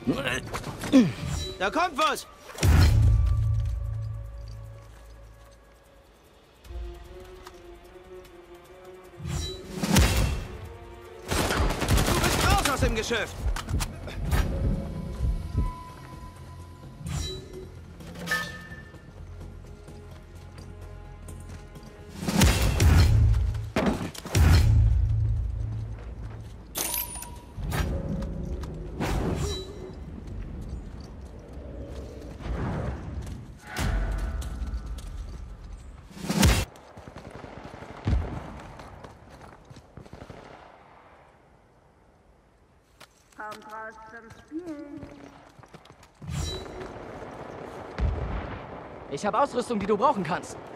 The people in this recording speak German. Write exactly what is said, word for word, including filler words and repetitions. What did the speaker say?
Da kommt was! Du bist raus aus dem Geschäft! Kommt raus zum Spielen. Ich habe Ausrüstung, die du brauchen kannst.